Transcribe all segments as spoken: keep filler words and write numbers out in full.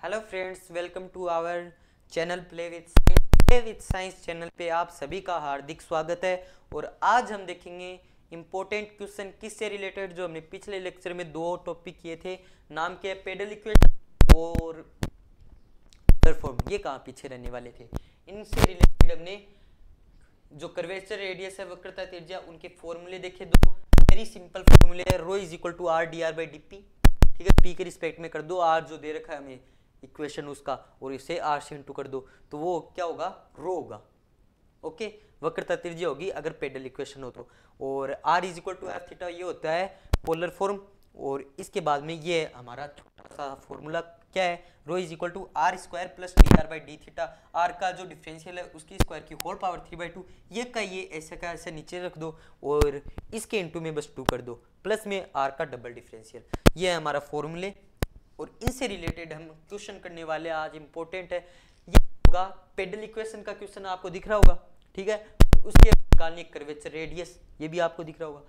Hello friends, welcome to our channel play with science. Play with science channel पे आप सभी का हार्दिक स्वागत है। और आज हम देखेंगे इम्पोर्टेंट क्वेश्चन किससे रिलेटेड, जो हमने पिछले लेक्चर में दो टॉपिक किए थे। नाम के पेडल इक्वेशन और फॉर्म, ये कहाँ पीछे रहने वाले थे। इनसे रिलेटेड हमने जो कर्वेचर रेडियस है, वक्रता त्रिज्या, उनके फॉर्मूले देखे। दो वेरी सिंपल फॉर्मूले है। Rho is equal to r d r by d p. ठीक है, पी के रिस्पेक्ट में कर दो, आर जो दे रखा है हमें इक्वेशन उसका, और इसे आर से इंटू कर दो तो वो क्या होगा, रो होगा। ओके, वक्रता त्रिज्या होगी अगर पेडल इक्वेशन हो तो। और r is equal to f theta, ये होता है पोलर फॉर्म। और इसके बाद में ये हमारा छोटा सा फॉर्मूला क्या है, rho is equal to r square plus d r by d theta. R का जो डिफरेंशियल है उसकी स्क्वायर की whole power three by two, ये का ये ऐसे का ऐसे नीचे रख दो और इसके इंटू में बस टू कर दो, प्लस में आर का डबल डिफरेंशियल। ये है हमारा फॉर्मूले और इनसे रिलेटेड हम क्वेश्चन करने वाले आज इंपॉर्टेंट है। ये होगा पेडल इक्वेशन का क्वेश्चन, आपको दिख रहा होगा। ठीक है, उसके निकालने कर्वेचर रेडियस, ये भी आपको दिख रहा होगा।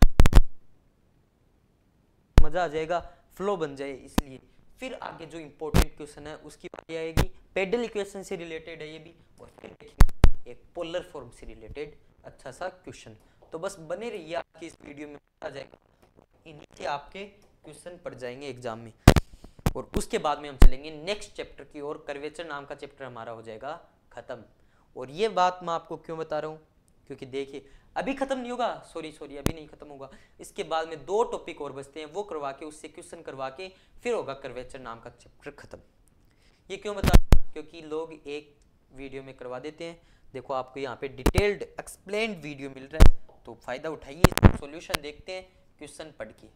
मजा आ जाएगा, फ्लो बन जाए इसलिए। फिर आगे जो इंपॉर्टेंट क्वेश्चन है उसकी बात आएगी, पेडल इक्वेशन से रिलेटेड है ये भी। और फिर देखेंगे एक पोलर फॉर्म से रिलेटेड अच्छा सा क्वेश्चन। तो बस बने रहिए, आपकी इस वीडियो में आ जाएगा, इनसे आपके क्वेश्चन पड़ जाएंगे एग्जाम में। और उसके बाद में हम चलेंगे नेक्स्ट चैप्टर की ओर। कर्वेचर नाम का चैप्टर हमारा हो जाएगा खत्म। और ये बात मैं आपको क्यों बता रहा हूँ, क्योंकि देखिए अभी खत्म नहीं होगा, सॉरी सॉरी अभी नहीं खत्म होगा। इसके बाद में दो टॉपिक और बचते हैं, वो करवा के उससे क्वेश्चन करवा के फिर होगा कर्वेचर नाम का चैप्टर खत्म। ये क्यों बता रहा हूँ, क्योंकि लोग एक वीडियो में करवा देते हैं। देखो आपको यहाँ पे डिटेल्ड एक्सप्लेन्ड वीडियो मिल रहा है, तो फायदा उठाइए, सॉल्यूशन देखते हैं क्वेश्चन पढ़ के।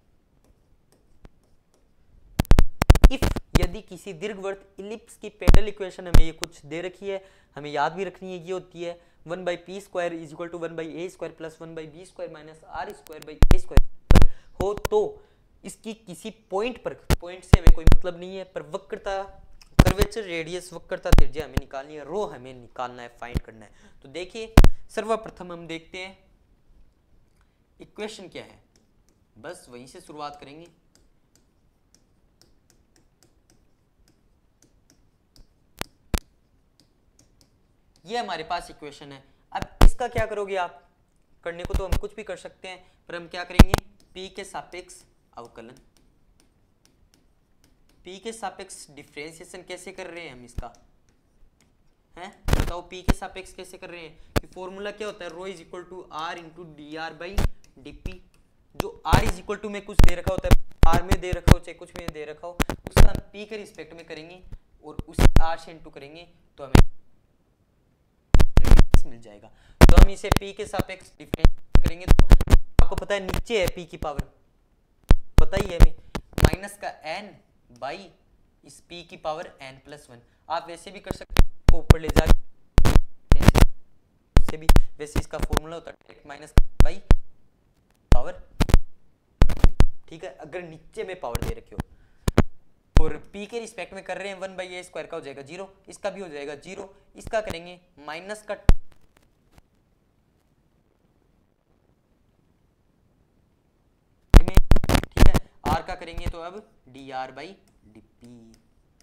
इफ यदि किसी दीर्घवृत्त इलिप्स की पेडल इक्वेशन हमें ये कुछ दे रखी है, हमें याद भी रखनी है, ये होती है one by p square is equal to one by a square plus one by b square minus r square by a square हो, तो इसकी किसी पॉइंट पर, पॉइंट से हमें कोई मतलब नहीं है, पर वक्रता कर्वेचर रेडियस वक्रता त्रिज्या हमें निकालनी है, रो हमें निकालना है, फाइंड करना है। तो देखिए सर्वप्रथम हम देखते हैं इक्वेशन क्या है, बस वहीं से शुरुआत करेंगे। ये हमारे पास इक्वेशन है। अब इसका क्या करोगे आप, करने को तो हम कुछ भी कर सकते हैं, पर हम क्या करेंगे, p के सापेक्ष अवकलन, p के सापेक्ष डिफरेंशिएशन कैसे कर रहे हैं हम इसका, हैं बताओ p के सापेक्ष कैसे कर रहे हैं। कि फॉर्मूला क्या होता है, rho is equal to r into d r by d p. जो r इज इक्वल टू में कुछ दे रखा होता है, r में दे रखा हो चाहे कुछ में दे रखा हो, उसका हम p के रिस्पेक्ट में करेंगे और उसे r से इंटू करेंगे तो हमें मिल जाएगा। तो हम इसे p के सापेक्ष डिफरेंशिएट करेंगे, तो आपको पता है नीचे है p की पावर, पता ही है हमें, माइनस का n बाई इस p की पावर n प्लस वन। आप वैसे भी कर सकते हो, ऊपर ले जाके उससे भी, वैसे इसका फॉर्मूला होता है माइनस बाई पावर। ठीक है, अगर नीचे में पावर दे रखी हो और p के रिस्पेक्ट में कर रहे हैं, वन बाई ए स्क्वायर का हो जाएगा जीरो, इसका भी हो जाएगा जीरो, इसका करेंगे माइनस का आर का करेंगे तो अब d r by d p.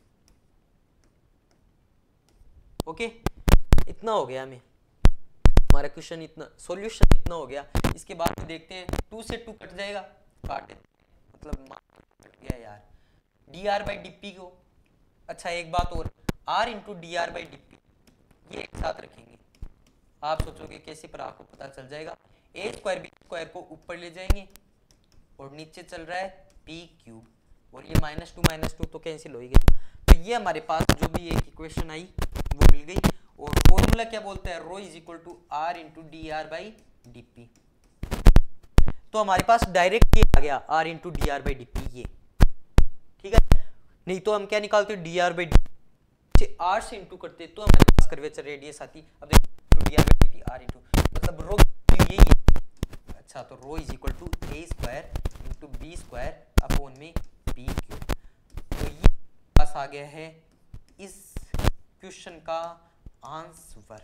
Okay, इतना हो गया हमें, हमारा क्वेश्चन इतना, सॉल्यूशन इतना हो गया। इसके बाद में देखते हैं, टू से टू कट जाएगा, काट मतलब कट गया यार, d r by d p को। अच्छा एक बात और, r into d r by d p ये एक साथ रखेंगे। आप सोचोगे कैसे, पर आपको पता चल जाएगा। ए स्क्वायर बी स्क्वायर को ऊपर ले जाएंगे और नीचे चल रहा है पी क्यूब, और ये माइनस टू माइनस टू तो कैंसिल हो गया। तो ये हमारे पास जो भी एक इक्वेशन आई वो मिल गई। और फॉर्मूला क्या बोलता है, rho is equal to r into d r by d p. तो हमारे पास डायरेक्ट ये आ गया, r into d r by d p ये। ठीक है, नहीं तो हम क्या निकालते, d r by d r से इंटू करते तो हमारे पास कर्वेचर रेडियस आती। अब देखो d r by d p r into, मतलब रो यही है। अच्छा, तो rho is equal to a square into b square upon में पी क्यूब। तो ये पास आ गया है इस क्वेश्चन का आंसर।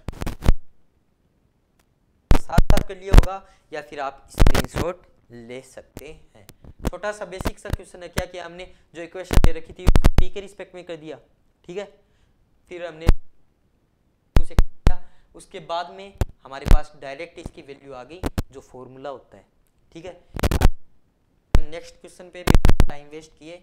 साथ साथ कर लिया होगा या फिर आप स्क्रीनशॉट ले सकते हैं। छोटा सा बेसिक सा क्वेश्चन है। क्या किया हमने, जो इक्वेशन दे रखी थी p के रिस्पेक्ट में कर दिया, ठीक है। फिर हमने उसे किया, उसके बाद में हमारे पास डायरेक्ट इसकी वैल्यू आ गई जो फॉर्मूला होता है, ठीक है। नेक्स्ट क्वेश्चन पे भी टाइम वेस्ट किए।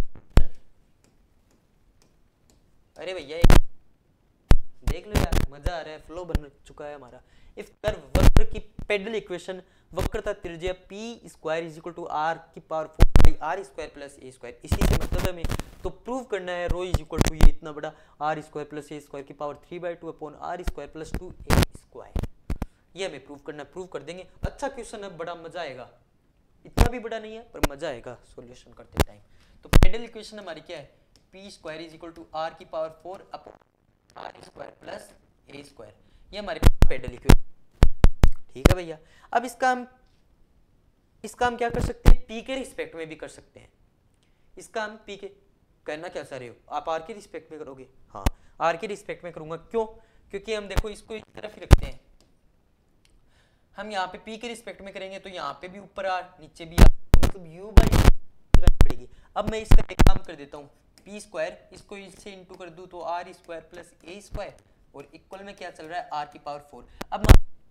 अरे भैया देख लो यार, मजा आ रहा है, फ्लो बन चुका है हमारा। इफ कर्व वक्र की पेडल इक्वेशन वक्रता त्रिज्या p square is equal to r की power four by r square plus a square, इसी से मतलब है हमें तो प्रूव करना है रो इज इक्वल टू ये इतना बड़ा r square plus a square की power three by two upon r square plus two a square, ये हमें प्रूव करना है। प्रूव कर देंगे, अच्छा क्वेश्चन है, बड़ा मजा आएगा, इतना भी बड़ा नहीं है पर मजा आएगा सॉल्यूशन करते टाइम। तो पेडल इक्वेशन हमारी क्या है, p square is equal to r की power four upon r square plus a square, ये हमारे पेडल इक्वेशन, ठीक है भैया। अब इसका हम इसका हम क्या कर सकते हैं, पी के रिस्पेक्ट में भी कर सकते हैं। इसका हम पी के करना क्या चाह रहे हो आप, आर के रिस्पेक्ट में करोगे? हाँ, आर के रिस्पेक्ट में करूंगा, क्यों? क्योंकि हम देखो इसको इस तरफ ही रखते हैं, हम यहाँ पे पी के रिस्पेक्ट में करेंगे तो यहाँ पे भी ऊपर आर नीचे भी आर, मतलब यू बाई पड़ेगी। अब मैं इसका एक काम कर देता हूँ, पी स्क्वायर इसको इससे इंटू कर दूं तो r square plus a square और इक्वल में क्या चल रहा है, आर की पावर फोर। अब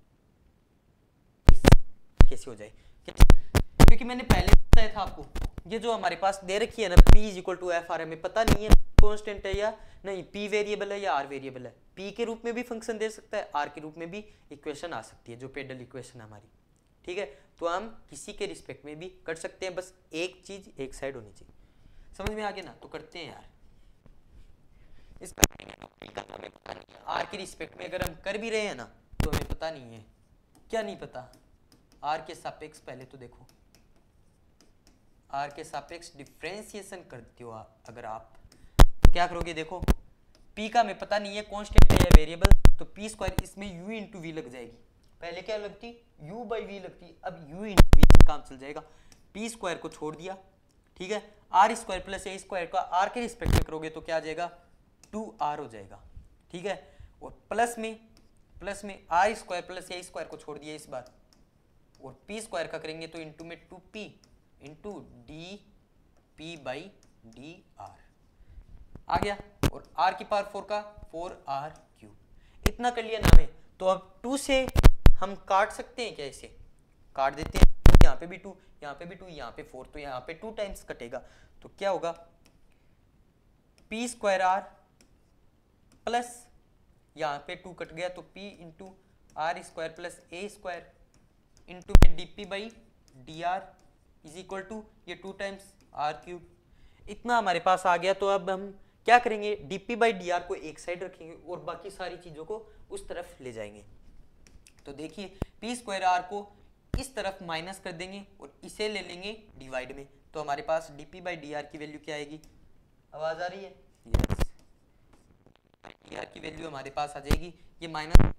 कैसे हो जाए, क्योंकि मैंने पहले बताया था आपको, ये जो हमारे पास दे रखी है ना P is equal to f r, हमें पता नहीं है कांस्टेंट है या नहीं, P वेरिएबल है या R वेरिएबल है। P के रूप में भी फंक्शन दे सकता है, R के रूप में भी इक्वेशन आ सकती है जो पेडल इक्वेशन है हमारी, ठीक है। तो हम किसी के रिस्पेक्ट में भी कर सकते हैं, बस एक चीज एक साइड होनी चाहिए। समझ में आ गया ना? तो करते हैं यार, इसका हमें पता नहीं है, R के रिस्पेक्ट में अगर हम कर भी रहे हैं ना तो हमें पता नहीं है, क्या नहीं पता, R के सापेक्ष पहले तो देखो, R के सापेक्ष डिफरेंशिएशन करते हो आप, अगर आप तो क्या करोगे, देखो P का हमें पता नहीं है कांस्टेंट है या वेरिएबल, तो P स्क्वायर इसमें U इंटू वी लग जाएगी, पहले क्या लगती U बाई वी लगती, अब U इंटू वी से काम चल जाएगा। P स्क्वायर को छोड़ दिया, ठीक है, r square plus a square का आर के रिस्पेक्ट में करोगे तो क्या आ जाएगा, टू आर हो जाएगा, ठीक है। और प्लस में प्लस में r square plus a square को छोड़ दिया इस बार, और पी स्क्वायर का करेंगे तो इंटू में two p into d p by d r आ गया, और आर की पावर फोर का फोर आर क्यूब, इतना कर लिया ना हमें। तो अब टू से हम काट सकते हैं क्या, इसे काट देते हैं, यहाँ पे भी टू यहाँ पे भी टू यहाँ पे फोर, तो यहाँ पे टू टाइम्स कटेगा, तो क्या होगा, पी स्क्वायर आर प्लस यहाँ पे टू कट गया तो p into r square plus a square into में d p by d r is equal to ये टू टाइम्स आर क्यूब, इतना हमारे पास आ गया। तो अब हम क्या करेंगे, d p by d r को एक साइड रखेंगे और बाकी सारी चीज़ों को उस तरफ ले जाएंगे। तो देखिए पी स्क्वायर आर को इस तरफ माइनस कर देंगे और इसे ले लेंगे डिवाइड में, तो हमारे पास d p by d r की वैल्यू क्या आएगी, आवाज आ रही है, यस, डी आर की वैल्यू हमारे पास आ जाएगी ये माइनस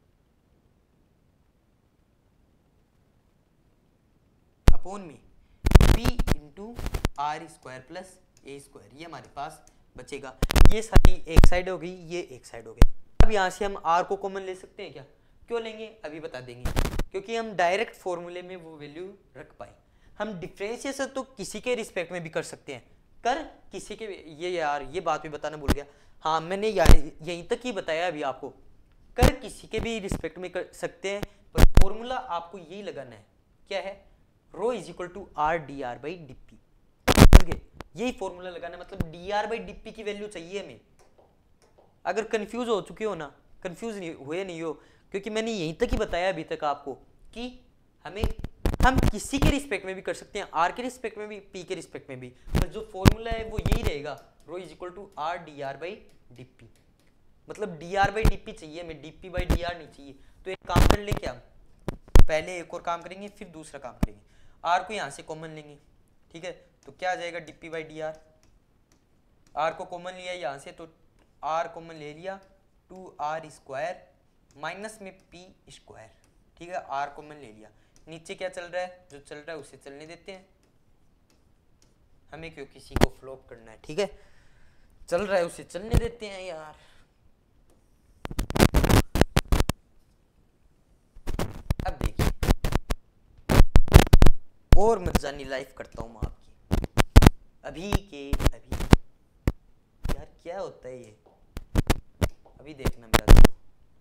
अपॉन में p into r square plus a square, ये हमारे पास बचेगा। ये सारी एक साइड हो गई, ये एक साइड हो गई। अब यहाँ से हम आर को कॉमन ले सकते हैं क्या, क्यों लेंगे अभी बता देंगे, क्योंकि हम डायरेक्ट फॉर्मूले में वो वैल्यू रख पाए। हम डिफरेंशिएशन तो किसी के रिस्पेक्ट में भी कर सकते हैं, कर किसी के, ये यार ये बात भी बताना भूल गया, हाँ मैंने यहीं तक ही बताया अभी आपको, कर किसी के भी रिस्पेक्ट में कर सकते हैं, पर फॉर्मूला आपको यही लगाना है, क्या है, rho is equal to r d r by d p, यही फॉर्मूला लगाना है, मतलब d r by d p की वैल्यू चाहिए हमें। अगर कंफ्यूज हो चुके हो ना, कंफ्यूज नहीं हुए नहीं हो, क्योंकि मैंने यहीं तक ही बताया अभी तक आपको कि हमें हम किसी के रिस्पेक्ट में भी कर सकते हैं, आर के रिस्पेक्ट में भी, पी के रिस्पेक्ट में भी, पर जो फॉर्मूला है वो यही रहेगा, rho is equal to r d r by d p, मतलब d r by d p चाहिए हमें, d p by d r नहीं चाहिए। तो एक काम कर ले, क्या पहले एक और काम करेंगे फिर दूसरा काम करेंगे, आर को यहाँ से कॉमन लेंगे, ठीक है, तो क्या आ जाएगा d p by d r, r को कॉमन लिया यहाँ से तो आर कॉमन ले लिया, टू आर स्क्वायर माइनस में पी स्क्वायर, ठीक है, आर कॉमन ले लिया, नीचे क्या चल रहा है, जो चल रहा है उसे चलने देते हैं, हमें क्यों किसी को फ्लॉप करना है, ठीक है, चल रहा है उसे चलने देते हैं यार। अब देखिए और मजानी लाइफ करता हूं मैं आपकी, अभी के अभी, यार क्या होता है ये, अभी देखना मेरा देखो।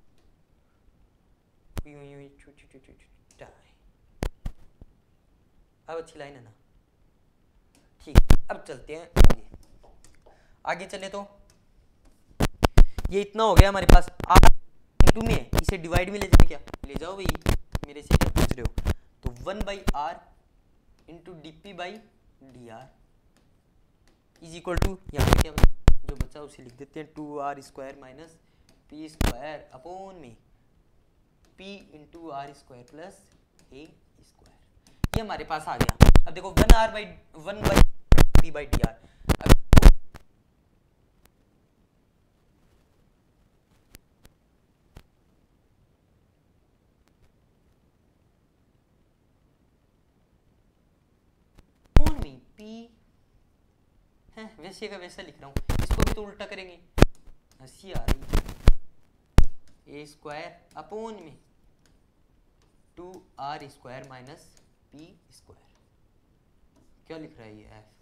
अब अच्छी लाइन है ना, ठीक। अब चलते हैं आगे, आगे चले तो ये इतना हो गया हमारे पास। आर इंटू में इसे डिवाइड में ले जाए, क्या ले जाओ भाई, मेरे से क्या पूछ रहे हो। तो one by r into d p by d r is equal to, यहाँ पे क्या जो बचा उसे लिख देते हैं, two r square minus p square upon में p into r square plus a square. ये हमारे पास आ गया। अब देखो one r by one by p by d r, वैसे का वैसा लिख रहा हूँ, इसको भी तो उल्टा करेंगे, हंसी आ रही है। ए स्क्वायर अपोन में two r square minus p square, क्या लिख रहा है ये एफ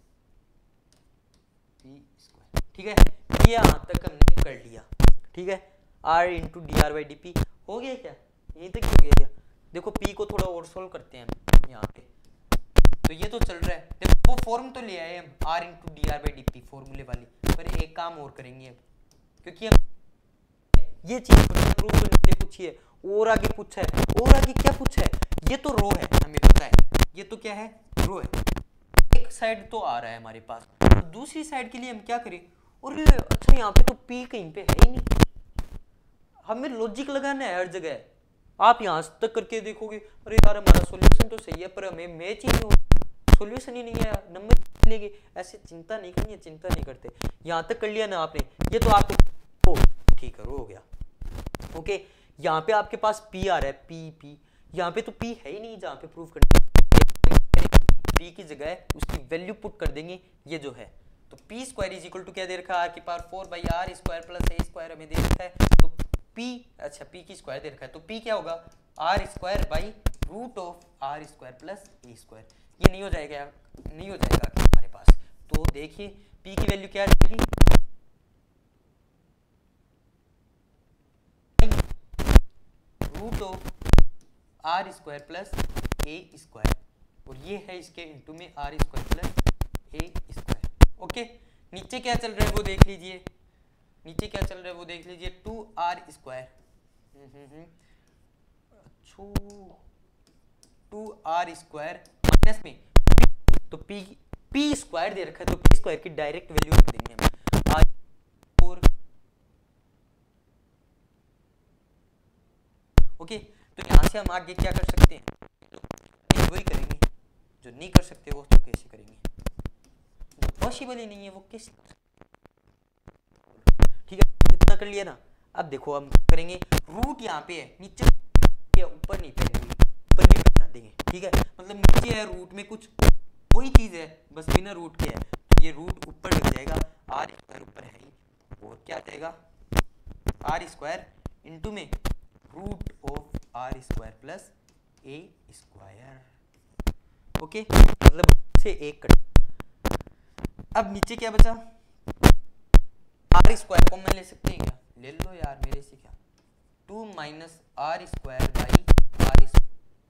पी स्क्वायर, ठीक है। ये यहाँ तक हमने कर लिया, ठीक है। R into d r by d p हो गया क्या, यहीं तक हो गया क्या। देखो पी को थोड़ा और सोल्व करते हैं हम यहाँ पे, तो ये तो चल रहा है। देखो वो फॉर्म तो ले आए हम, r into d r by d p फॉर्मूले वाली, पर एक काम और करेंगे अब, क्योंकि हम ये चीज प्रूव करने के लिए पूछी है, और आगे पूछा है, और आगे क्या पूछा है, ये तो रो है हमें पता है, ये तो क्या है रो है। एक साइड तो आ रहा है हमारे पास, तो दूसरी साइड के लिए हम क्या करें, और अच्छा यहाँ पे तो पी कहीं पे है ही नहीं, हमें लॉजिक लगाना है हर जगह। आप यहाँ तक करके देखोगे, अरे यार हमारा सॉल्यूशन तो सही है पर हमें मैच ही नहीं हो, सॉल्यूशन ही नहीं आया, नंबर मिलेंगे। ऐसे चिंता नहीं करनी है, चिंता नहीं करते। यहाँ तक कर लिया ना आपने, ये तो आपको ठीक है, हो गया ओके। यहाँ पे आपके पास पी आ रहा है, पी पी यहाँ पे तो पी है ही नहीं जहाँ पे प्रूव करना, पी की जगह उसकी वैल्यू पुट कर देंगे, ये जो है। तो p square is equal to क्या दे रखा है, आर की power four by r square plus a square हमें दे रखा है। तो पी, अच्छा पी की स्क्वायर दे रखा है, तो पी क्या होगा, r square by root of r square plus a square. ये नहीं हो जाएगा, नहीं हो जाएगा हमारे पास। तो देखिए पी की वैल्यू क्या आ जाएगी, root of r square plus a square, और ये है इसके इंटू में r square plus a square. Okay, नीचे क्या चल रहा है वो देख लीजिए, नीचे क्या चल रहा है वो देख लीजिए, two r square two r square minus में तो पी पी स्क्वायर दे रखा है, तो पी स्क्वायर की डायरेक्ट वैल्यू रख देंगे हम आर फोर। ओके, तो यहां से हम आगे क्या कर सकते हैं, वही करेंगे। जो नहीं कर सकते वो तो कैसे करेंगे, जो पॉसिबल ही नहीं है वो कैसे कर सकते, ठीक है। इतना कर लिया ना। अब देखो हम करेंगे, रूट यहाँ पे है, नीचे ऊपर नहीं पहनेंगे, ऊपर नहीं पहना देंगे, ठीक है। मतलब नीचे है रूट में कुछ वही चीज है, बस बिना रूट के है, तो ये रूट ऊपर लग जाएगा, आर स्क्वायर ऊपर है ही, और क्या जाएगा आर स्क्वायर इंटू में root of r square plus a square. Okay, मतलब से एक कट। अब नीचे क्या बचा, आर स्क्वायर को मैं ले सकते हैं क्या, ले लो यार मेरे से क्या, two minus r square by r square,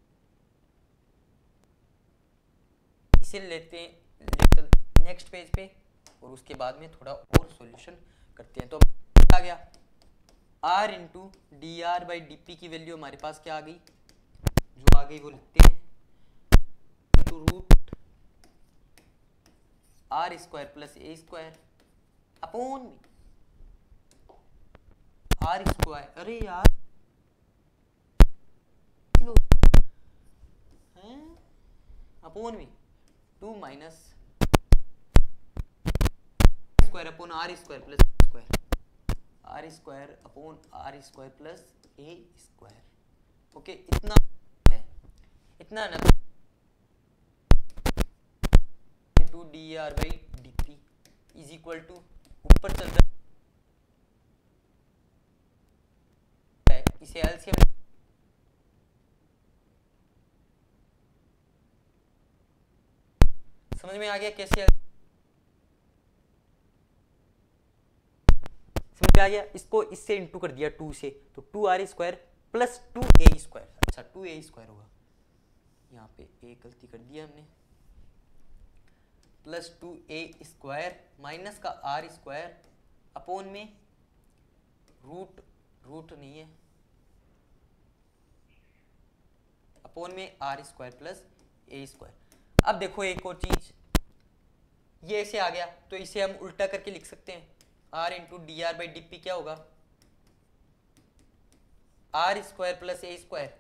इसे लेते हैं नेक्स्ट पेज पे, और उसके बाद में थोड़ा और सॉल्यूशन करते हैं। तो आ गया r into d r by d p की वैल्यू हमारे पास क्या आ गई, जो आ गई वो लिखते हैं, into root r square plus a square upon में आर स्क्वायर, अरे यार अपॉन में two minus square upon r square plus square, r square upon r square plus a square. Okay, इतना है, इतना ना, two d r by d p is equal to, ऊपर चल रहा है, इसे एलसीएम समझ में आ गया कैसे, समझ में आ गया। इसको इससे इंटू कर दिया टू से, तो two r square plus two a square, अच्छा टू ए स्क्वायर होगा, यहाँ पे एक गलती कर दिया हमने, plus two a square minus का आर स्क्वायर अपोन में रूट रूट नहीं है अपोन में r square plus a square. अब देखो एक और चीज, ये ऐसे आ गया तो इसे हम उल्टा करके लिख सकते हैं, r into d r by d p क्या होगा, r square plus a square,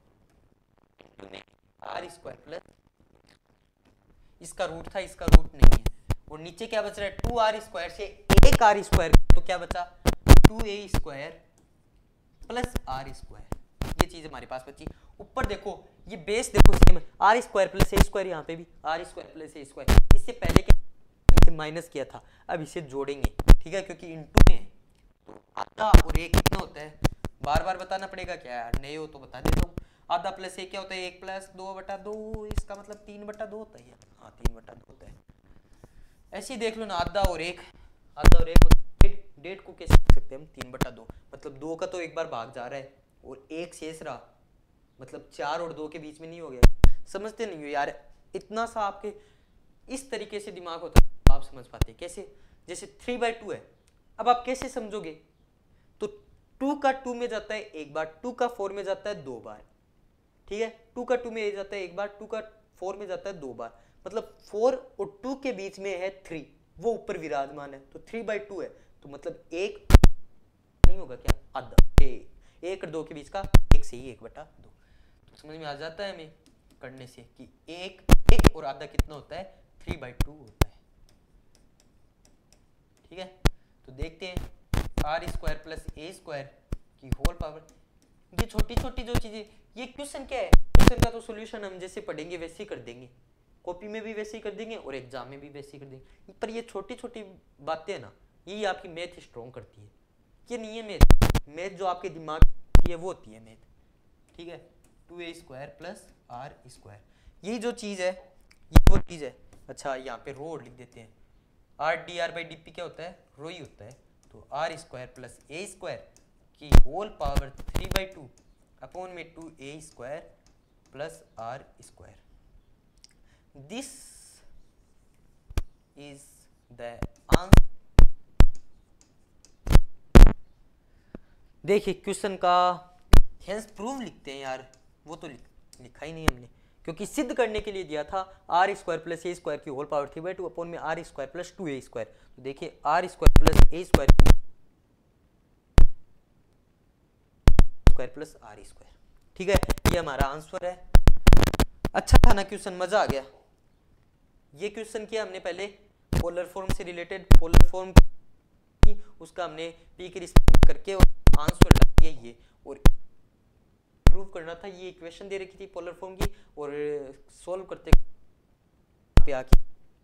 r square plus, इसका रूट था इसका रूट नहीं है, और नीचे क्या बच रहा है, टू आर स्क्वायर से एक आर स्क्वायर, तो क्या बचा two a square plus r square, ये चीज हमारे पास बची। ऊपर देखो ये बेस देखो सेम है, r square plus a square, यहाँ पे भी r square plus a square, इससे पहले क्या इसे माइनस किया था, अब इसे जोड़ेंगे, ठीक है, क्योंकि इनटू में है तो आधा और एक कितना होता है, बार बार बताना पड़ेगा क्या यार, नए हो तो बता देता हूँ, आधा प्लस एक क्या होता है, एक प्लस दो बटा दो, इसका मतलब तीन बटा दो होता है, हाँ तीन बटा दो होता है। ऐसे ही देख लो ना, आधा और एक, आधा और एक मतलब डेढ़ को कैसे लिख सकते हैं हम, तीन बटा दो, मतलब दो का तो एक बार भाग जा रहा है और एक शेष रहा, मतलब चार और दो के बीच में नहीं हो गया। समझते नहीं हो यार, इतना सा आपके इस तरीके से दिमाग होता है, आप समझ पाते कैसे, जैसे थ्री बाई टू है, अब आप कैसे समझोगे, तो टू का टू में जाता है एक बार, टू का फोर में जाता है दो बार, ठीक है, टू का टू में जाता है एक बार, टू का फोर में जाता है दो बार, मतलब फोर और टू के बीच में है थ्री, वो ऊपर विराजमान है, तो थ्री बाई टू है, तो मतलब एक नहीं होगा क्या, आधा, एक और दो के बीच का एक से ही एक बटा दो, तो समझ में आ जाता है हमें करने से कि एक एक और आधा कितना होता है, थ्री बाई टू होता है, ठीक है। तो देखते हैं r square plus a square की होल पावर, ये छोटी छोटी जो चीजें, ये क्वेश्चन क्या है, क्वेश्चन का तो सॉल्यूशन हम जैसे पढ़ेंगे वैसे ही कर देंगे, कॉपी में भी वैसे ही कर देंगे और एग्जाम में भी वैसे ही कर देंगे, पर ये छोटी छोटी बातें ना, यही आपकी मैथ स्ट्रॉन्ग करती है, ये नहीं है मैथ, मैथ जो आपके दिमाग की है वो होती है मैथ, ठीक है। Two a square plus r square, यही जो चीज है ये वो चीज है। अच्छा यहाँ पे रो लिख देते हैं, r d r by d p क्या होता है, रो ही होता है, तो r square plus a square की whole power three by two upon में two a square plus r square, this is the answer. देखिए क्वेश्चन का हेंस प्रूव लिखते हैं यार, वो तो लिख, लिखा ही नहीं हमने, क्योंकि सिद्ध करने के लिए दिया था r square plus a square की whole power three by two upon में r square plus two a square, तो देखिए r square plus a square square plus r square, ठीक है, ये हमारा आंसर है। अच्छा था ना क्वेश्चन, मजा आ गया। ये क्वेश्चन किया हमने पहले पोलर फॉर्म से रिलेटेड, पोलर फॉर्म की उसका हमने पी के रिस्पेक्ट करके और आंसर लगा ये, और प्रूव करना था, ये इक्वेशन दे रखी थी पोलर फॉर्म की और सॉल्व करते पे आके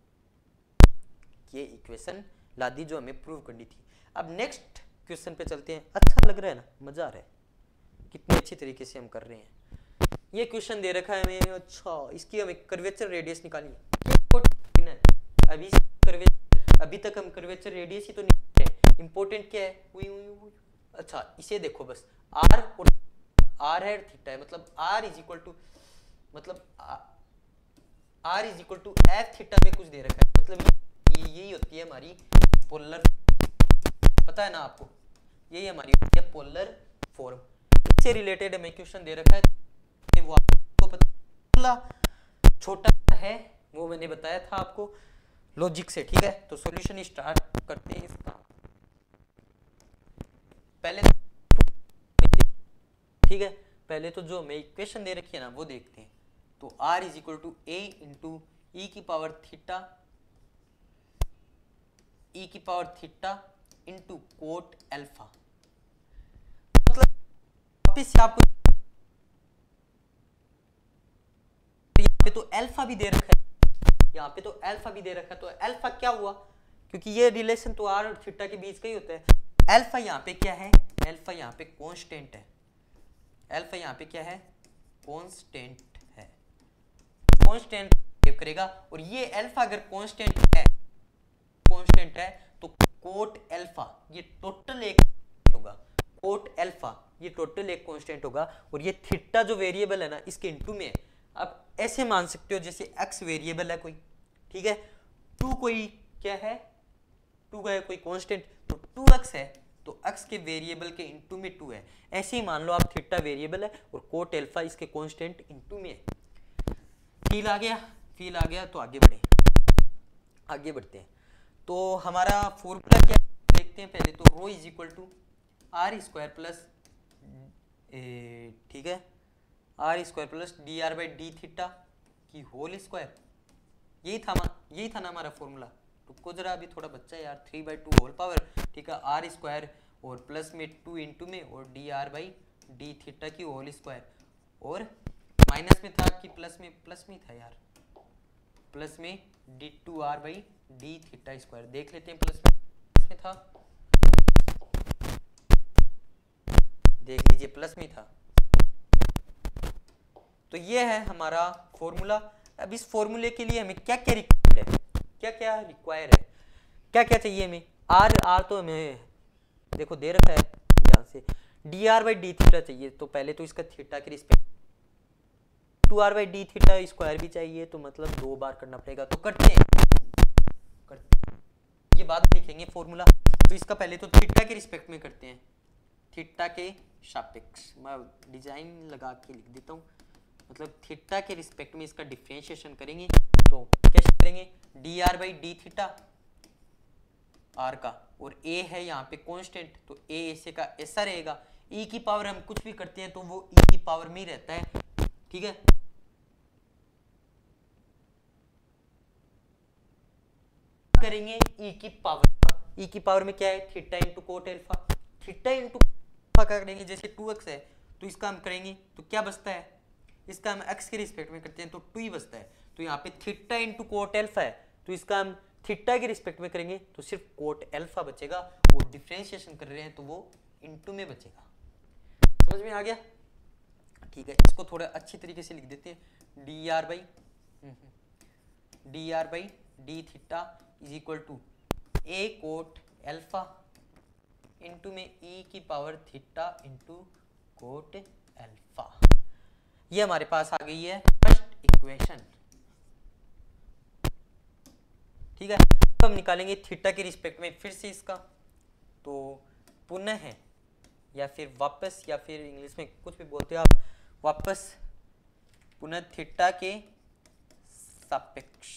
ये इक्वेशन ला दी जो हमें प्रूव करनी थी। अब नेक्स्ट क्वेश्चन पे चलते हैं, अच्छा लग रहा है ना, मजा आ रहा है, कितने अच्छी तरीके से हम कर रहे हैं। ये क्वेश्चन दे रखा है हमें, अच्छा इसकी हमें कर्वेचर रेडियस निकालनी है, अभी कर्वेचर, अभी तक हम कर्वेचर रेडियस ही तो निकाल रहे हैं, इंपॉर्टेंट क्या है, उई, उई, उई। अच्छा इसे देखो बस, आर और आर है थीटा है, मतलब आर इज इक्वल टू, मतलब r is equal to f theta में कुछ दे रखा है, मतलब ये यही होती है हमारी पोलर, पता है ना आपको, यही हमारी होती है पोलर फॉर्म। इससे रिलेटेड हमें क्वेश्चन दे रखा है, वो आपको पता छोटा है, वो मैंने बताया था आपको लॉजिक से, ठीक है। तो सॉल्यूशन स्टार्ट करते हैं इसका, पहले ठीक है, पहले तो जो हमें इक्वेशन दे रखी है ना वो देखते हैं। तो r is equal to a into e की पावर थीटा, ई की power theta into cot alpha, मतलब वापिस से आपको यहाँ पे तो एल्फा भी दे रखा है, यहाँ पे तो एल्फा भी दे रखा है, तो एल्फा क्या हुआ, क्योंकि ये रिलेशन तो r और थीटा के बीच का ही होता है। एल्फा यहाँ पे क्या है, एल्फा यहाँ पे कांस्टेंट है, एल्फा यहाँ पे क्या है, कांस्टेंट है, कांस्टेंट करेगा, और ये एल्फा अगर कांस्टेंट है, कांस्टेंट है तो कोट एल्फा ये टोटल एक होगा, कोट एल्फा ये टोटल एक कांस्टेंट होगा, और ये थीटा जो वेरिएबल है ना इसके इनटू में है। अब ऐसे मान सकते हो जैसे एक्स वेरिएबल है कोई, ठीक है, टू कोई क्या है, टू का है कोई कांस्टेंट, तो टू एक्स है तो एक्स के वेरिएबल के इनटू में टू है। ऐसे ही मान लो आप थीटा वेरिएबल है और कोट एल्फा इसके कांस्टेंट इनटू में है। फील आ गया, फील आ गया तो आगे बढ़े, आगे बढ़ते हैं। तो हमारा फॉर्मूला क्या देखते हैं पहले, तो rho is equal to r square plus, ठीक है, r square plus d r by d theta की होल स्क्वायर, यही था यही था ना हमारा फॉर्मूला। तो जरा अभी थोड़ा बच्चा है यार, three by two whole power, ठीक है, आर स्क्वायर और प्लस में टू इंटू में और d r by d theta की होल स्क्वायर, और माइनस में था कि प्लस में, प्लस में था यार, प्लस में d two r by d theta square, देख लेते हैं प्लस में था, देख लीजिए प्लस में था। तो ये है हमारा फॉर्मूला। अब इस फॉर्मूले के लिए हमें क्या क्या रिक्वायर्ड है, क्या क्या रिक्वायर है, क्या क्या चाहिए हमें, आर आर तो हमें देखो दे रखा है यहाँ से, d r by d theta चाहिए, तो पहले तो इसका थीटा के respect to r by d theta square भी चाहिए, तो मतलब दो बार करना पड़ेगा, तो करते हैं, करते हैं। ये बाद में लिखेंगे फॉर्मूला। तो इसका पहले तो थीटा के रिस्पेक्ट में करते हैं, थीटा के सापेक्ष, मैं डिजाइन लगा के लिख देता हूँ, मतलब थीटा के रिस्पेक्ट में इसका डिफरेंशिएशन करेंगे, तो कैसे करेंगे, d r by d theta r का, और ए है यहाँ पे कांस्टेंट, तो ए ऐसे का ऐसा रहेगा, ई की पावर हम कुछ भी करते हैं तो वो ई की पावर में ही रहता है, ठीक है। करेंगे ई की पावर, ई की पावर में क्या है, theta into cot alpha, theta into का करेंगे, जैसे टू एक्स है तो इसका हम करेंगे तो क्या बचता है, इसका हम x के रिस्पेक्ट में करते हैं तो टू ही बचता है, तो यहाँ पे थीटा इंटू कोट एल्फा है, तो इसका हम थीटा के रिस्पेक्ट में करेंगे तो सिर्फ कोट एल्फा बचेगा, वो डिफरेंशिएशन कर रहे हैं तो वो इंटू में बचेगा। समझ में आ गया, ठीक है। इसको थोड़ा अच्छी तरीके से लिख देते हैं, d r by d r by d theta is equal to a cot alpha into में ई की power theta into cot alpha. ये हमारे पास आ गई है फर्स्ट इक्वेशन, ठीक है। तो हम निकालेंगे थीटा के रिस्पेक्ट में फिर से इसका, तो पुनः है या फिर वापस या फिर इंग्लिश में कुछ भी बोलते हो आप, वापस पुनः थीटा के सापेक्ष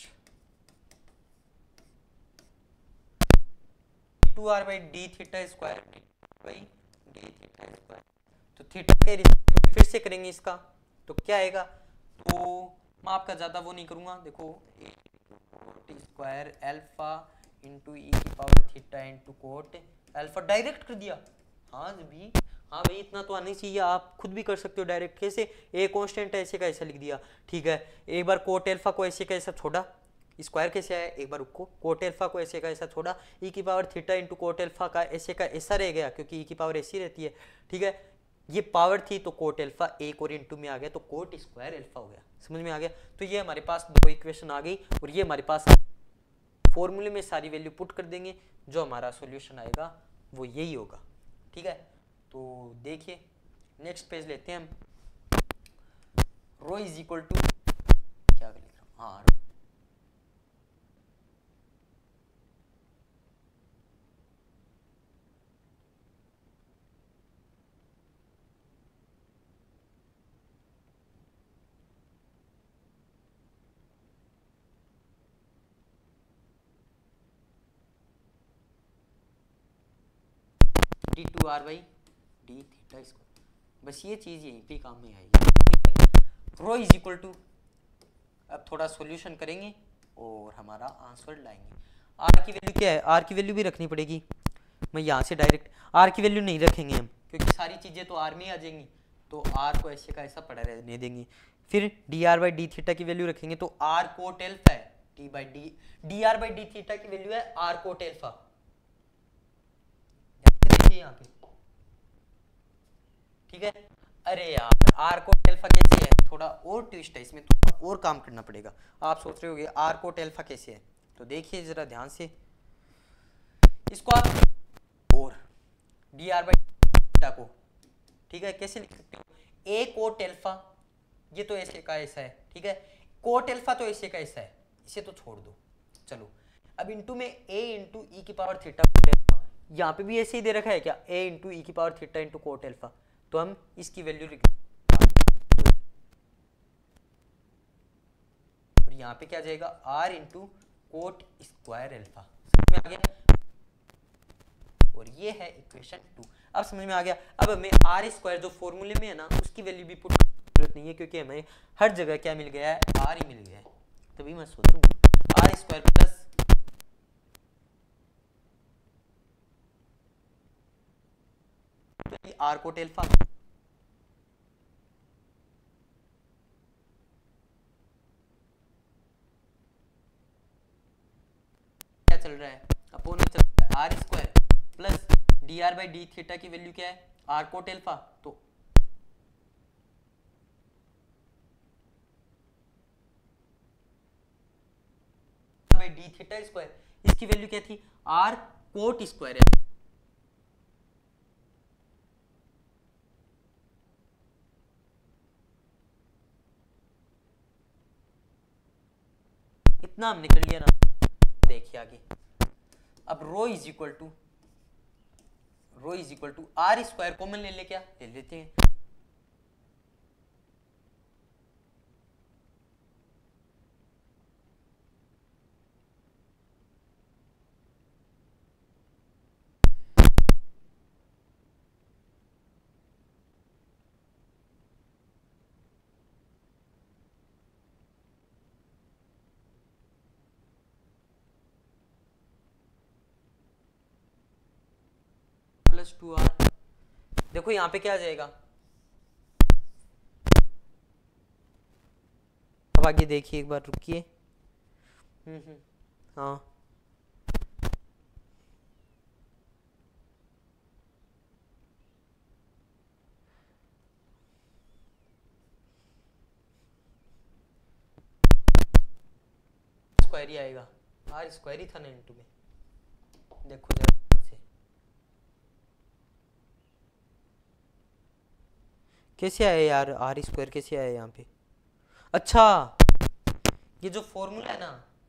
two r by d theta square by d theta square, तो थीटा के रिस्पेक्ट में फिर से करेंगे इसका, तो क्या आएगा, तो मैं आपका ज्यादा वो नहीं करूंगा, देखो t square alpha into e की power theta into cot alpha, direct कर दिया, हाँ भी हाँ भाई इतना तो आना चाहिए, आप खुद भी कर सकते हो डायरेक्ट, कैसे, ए कांस्टेंट ऐसे का ऐसा लिख दिया, ठीक है। एक बार कोट एल्फा को ऐसे का ऐसा छोड़ा, स्क्वायर कैसे आया, एक बार रुको, कोट एल्फा को ऐसे का ऐसा छोड़ा, ई की power theta into cot alpha का ऐसे का ऐसा रह गया, क्योंकि ई की पावर ऐसी रहती है, ठीक है। ये पावर थी तो कोट एल्फा एक और इंटू में आ गया, तो कोट स्क्वायर एल्फा हो गया। समझ में आ गया, तो ये हमारे पास दो इक्वेशन आ गई, और ये हमारे पास फॉर्मूले में सारी वैल्यू पुट कर देंगे, जो हमारा सॉल्यूशन आएगा वो यही होगा, ठीक है। तो देखिए नेक्स्ट पेज लेते हैं हम, रो इज इक्वल टू क्या लिख रहा हूँ, हाँ d two r by d theta square, बस ये चीज़ यहीं पे काम में आएगी। रो इज इक्वल टू, अब थोड़ा सॉल्यूशन करेंगे और हमारा आंसर लाएंगे। आर की वैल्यू क्या है, आर की वैल्यू भी रखनी पड़ेगी, मैं यहाँ से डायरेक्ट आर की वैल्यू नहीं रखेंगे हम, क्योंकि सारी चीज़ें तो आर में आ जाएंगी, तो आर को ऐसे का ऐसा पड़ा रहने देंगे। फिर d r by d theta की वैल्यू रखेंगे, तो आर कोट एल्फा है, d by d d r by d theta की वैल्यू है आर कोट एल्फा, यहाँ पे, ठीक है। अरे यार आर कोट एल्फा कैसे है, थोड़ा और ट्विस्ट है इसमें, थोड़ा और काम करना पड़ेगा। आप सोच रहे होगे आर कोट एल्फा कैसे है, तो देखिए जरा ध्यान से, इसको आप और डी आर बाई थीटा को, ठीक है, कैसे लिख सकते हो, ए कोट एल्फा, ये तो ऐसे का ऐसा है, ठीक है, कोट एल्फा तो ऐसे का ऐसा है, इसे तो छोड़ दो। चलो अब इंटू में ए इंटू ई की पावर थीटा कोट एल्फा, यहाँ पे भी ऐसे ही दे रखा है क्या, ए इंटू ई की power theta into cot alpha, तो हम इसकी वैल्यू लिख, और यहाँ पे क्या जाएगा, r into cot square alpha. समझ में आ गया, और ये है इक्वेशन टू। अब समझ में आ गया। अब हमें आर स्क्वायर जो फॉर्मूले में है ना, उसकी वैल्यू भी पुट जरूरत नहीं है, क्योंकि हमें हर जगह क्या मिल गया है, आर ही मिल गया है। तभी मैं सोचूं r square plus r cot alpha, क्या चल रहा है, अपोन में चल रहा है r square plus d r by d theta की वैल्यू क्या है, आर कोट एल्फा, तो बाई डी थीटा स्क्वायर, इसकी वैल्यू क्या थी, आर कोट स्क्वायर है। इतना हमने कर लिया ना, देखिए आगे। अब rho is equal to rho is equal to r square common ले ले, क्या ले लेते हैं, प्लस टू आर। देखो यहाँ पे क्या आ जाएगा, अब आगे देखिए एक बार, रुकिए। हम्म हम्म हाँ, स्क्वायर ही आएगा, आर स्क्वायर ही था ना इनटू में। देखो जरा से कैसे आया यार, आर स्क्वायर कैसे आया यहाँ पे, अच्छा ये जो फॉर्मूला है ना,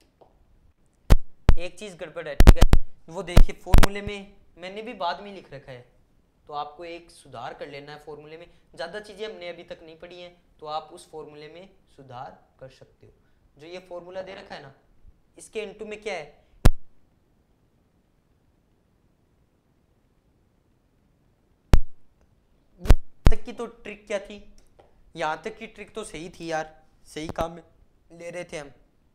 एक चीज गड़बड़ है, ठीक है, वो देखिए फॉर्मूले में मैंने भी बाद में लिख रखा है, तो आपको एक सुधार कर लेना है फॉर्मूले में। ज्यादा चीजें हमने अभी तक नहीं पढ़ी हैं, तो आप उस फॉर्मूले में सुधार कर सकते हो। जो ये फॉर्मूला दे रखा है ना, इसके इनटू में क्या है, तक की तो ट्रिक क्या थी, यहां तक की ट्रिक तो सही थी यार, सही काम ले रहे थे हम,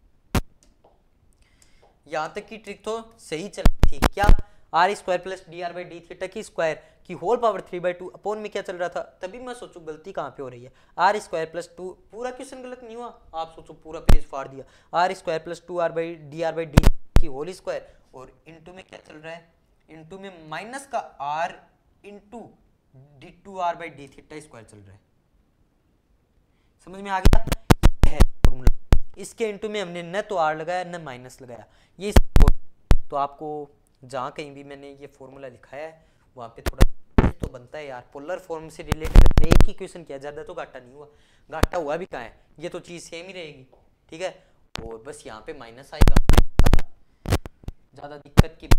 यहां तक की ट्रिक तो सही चल रही थी। क्या, r square plus d r by d theta की स्क्वायर की whole power three by two upon में क्या चल रहा था, तभी मैं सोचू गलती कहाँ पे हो रही है, आर स्क्वायर प्लस टू, पूरा क्वेश्चन गलत नहीं हुआ, आप सोचो पूरा पेज फाड़ दिया, r square plus two r by d r by d की होल स्क्वायर, और इनटू में क्या चल रहा है, इनटू में माइनस का r into d two r by d theta square चल रहा है। समझ में आ गया, है फॉर्मूला। इसके इनटू में हमने न तो आर लगाया न माइनस लगाया, ये तो आपको जहाँ कहीं भी मैंने ये फॉर्मूला दिखाया है वहाँ पे थोड़ा तो बनता है यार, पोलर फॉर्म से रिलेटेड एक ही क्वेश्चन किया, ज़्यादा तो घाटा नहीं हुआ, घाटा हुआ भी कहाँ है, ये तो चीज़ सेम ही रहेगी, ठीक है, और बस यहाँ पे माइनस आएगा, ज़्यादा दिक्कत की,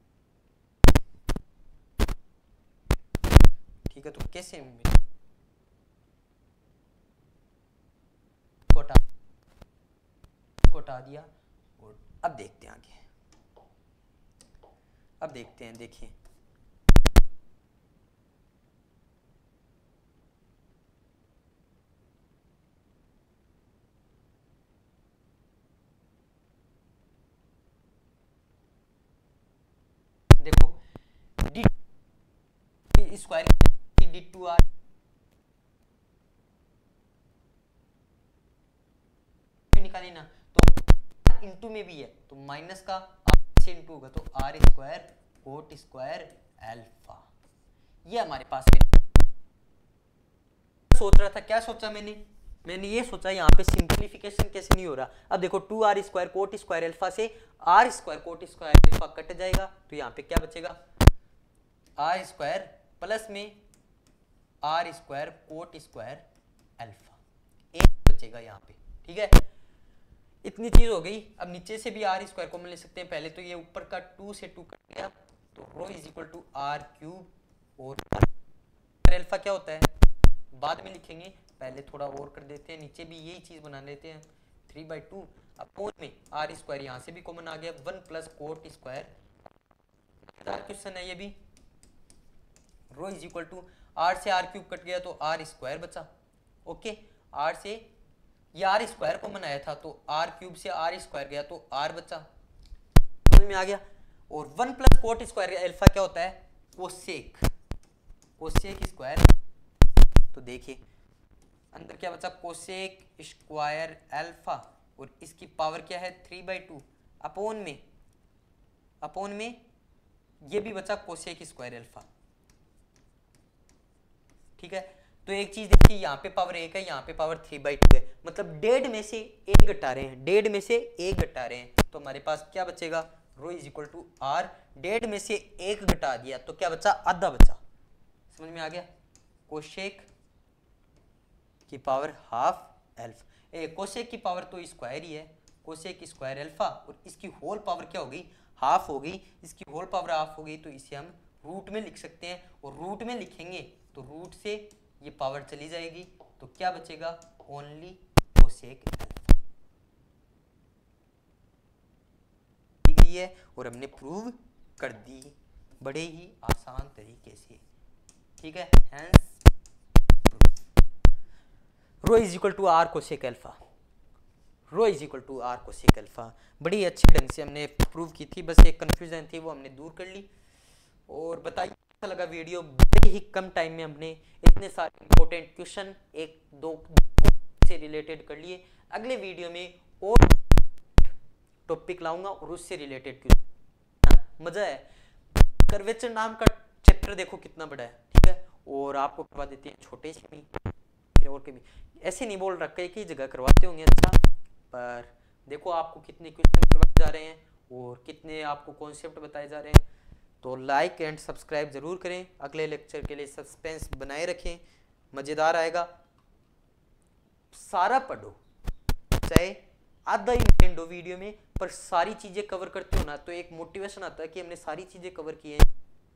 ठीक है। तो कैसे को हटा दिया, और अब देखते हैं आगे, अब देखते हैं, देखिए देखो d square d two r निकाली ना, तो इंटू में भी है तो माइनस का आर से इंटू होगा, तो r square cot square alpha, ये हमारे पास में सोच रहा था, क्या सोचा मैंने मैंने ये सोचा यहाँ पे सिंप्लीफिकेशन कैसे नहीं हो रहा। अब देखो two r square cot square alpha से r square cot square alpha cut जाएगा, तो यहाँ पे क्या बचेगा, आर स्क्वायर प्लस में r square cot square alpha, एक बचेगा यहाँ पे। ठीक है, इतनी चीज हो गई। अब नीचे से भी आर स्क्वायर कॉमन ले सकते हैं। पहले तो ये ऊपर का टू से टू कट गया, तो rho is equal to r cube और अल्फा क्या होता है बाद में लिखेंगे, पहले थोड़ा और कर देते हैं। नीचे भी यही चीज बना लेते हैं, थ्री बाई टू अपॉन में आर स्क्वायर, यहाँ से भी कॉमन आ गया, one plus cot square. Question है ये भी। Rho is equal to r से आर क्यूब कट गया तो आर स्क्वायर बचा। ओके, आर से ये आर स्क्वायर कॉमन आया था, तो आर क्यूब से आर स्क्वायर गया तो आर बचा, समझ में आ गया। और one plus cot square alpha क्या होता है, कोसेक, कोसेक स्क्वायर। तो देखिए अंदर क्या बचा, कोसेक स्क्वायर अल्फा, और इसकी पावर क्या है थ्री बाई टू अपॉन में अपॉन में ये भी बचा कोसेक स्क्वायर अल्फा। ठीक है, तो एक चीज देखिए, यहाँ पे पावर एक है, यहाँ पे पावर थ्री बाई टू है, मतलब डेढ़ में से एक घटा रहे हैं, डेढ़ में से एक घटा रहे हैं, तो हमारे पास क्या बचेगा, rho is equal to r, डेढ़ में से एक घटा दिया तो क्या बचा, आधा बचा। समझ में आ गया, कोसेक की power half alpha, a cosec की पावर तो स्क्वायर ही है, कोसेक स्क्वायर अल्फा, और इसकी होल पावर क्या हो गई, हाफ हो गई। इसकी होल पावर हाफ हो गई तो इसे हम रूट में लिख सकते हैं, और रूट में लिखेंगे तो रूट से ये पावर चली जाएगी, तो क्या बचेगा, ओनली कोसेक अल्फा। ठीक है, और हमने प्रूव कर दी बड़े ही आसान तरीके से। ठीक है, hence rho is equal to r cosec alpha, rho is equal to r cosec alpha, बड़ी अच्छे ढंग से हमने प्रूव की थी। बस एक कंफ्यूजन थी वो हमने दूर कर ली। और बताइए कैसा लगा वीडियो, बड़े ही कम टाइम में हमने इतने सारे इंपॉर्टेंट क्वेश्चन एक दो से रिलेटेड कर लिए। अगले वीडियो में और टॉपिक लाऊंगा और उससे रिलेटेड क्वेश्चन। मजा है, कर्वेचर नाम का चैप्टर देखो कितना बड़ा है। ठीक है, और आपको करवा देते हैं छोटे से भी, फिर और के भी ऐसे नहीं बोल रखा, एक ही जगह करवाते होंगे अच्छा, पर देखो आपको कितने क्वेश्चन करवाए जा रहे हैं और कितने आपको कॉन्सेप्ट बताए जा रहे हैं। तो लाइक एंड सब्सक्राइब जरूर करें, अगले लेक्चर के लिए सस्पेंस बनाए रखें, मज़ेदार आएगा। सारा पढ़ो, चाहे आधा ही माइंड हो वीडियो में, पर सारी चीज़ें कवर करते हो ना तो एक मोटिवेशन आता है कि हमने सारी चीज़ें कवर की हैं।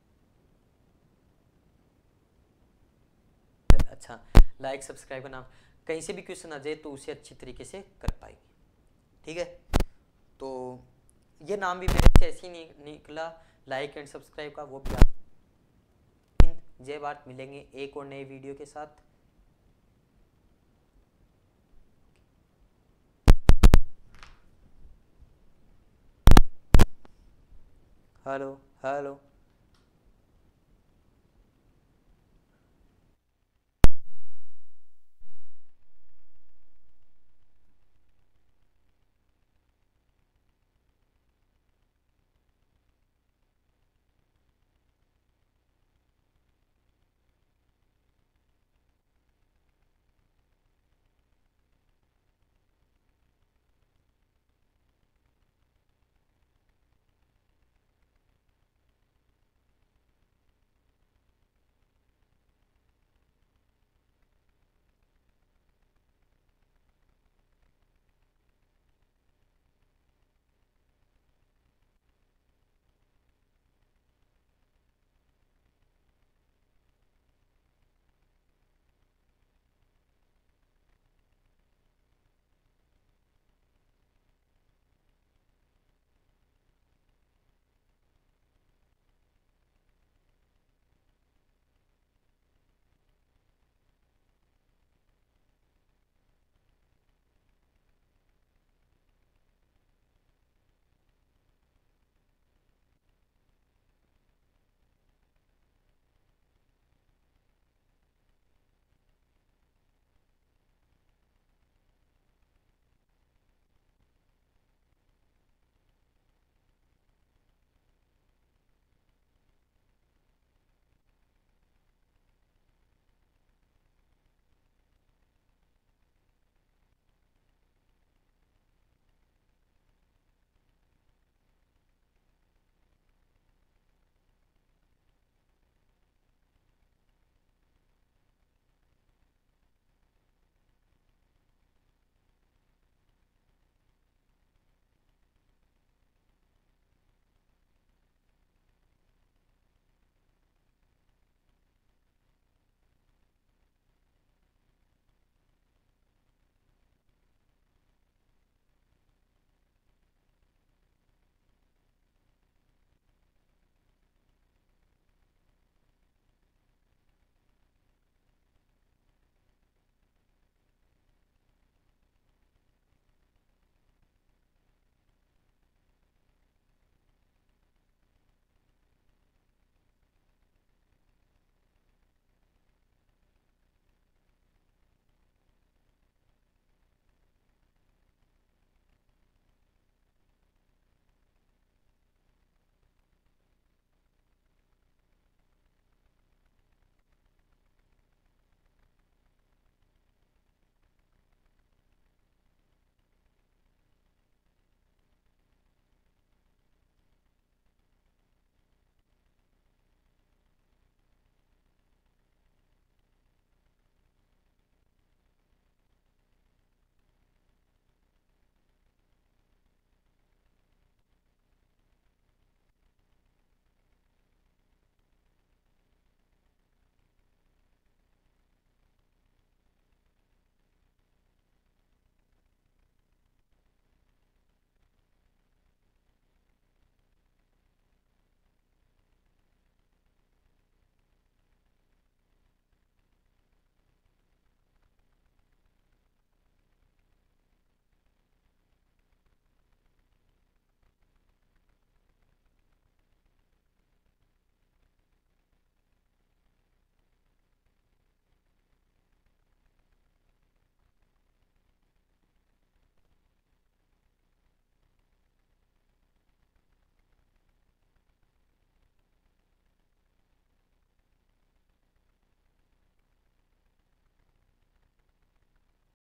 अच्छा, लाइक सब्सक्राइब करना, कहीं से भी क्वेश्चन आ जाए तो उसे अच्छी तरीके से कर पाएंगे। ठीक है, तो ये नाम भी मेरे से ऐसे ही निकला, लाइक एंड सब्सक्राइब का, वो भी। जय भारत, मिलेंगे एक और नए वीडियो के साथ। Hello hello.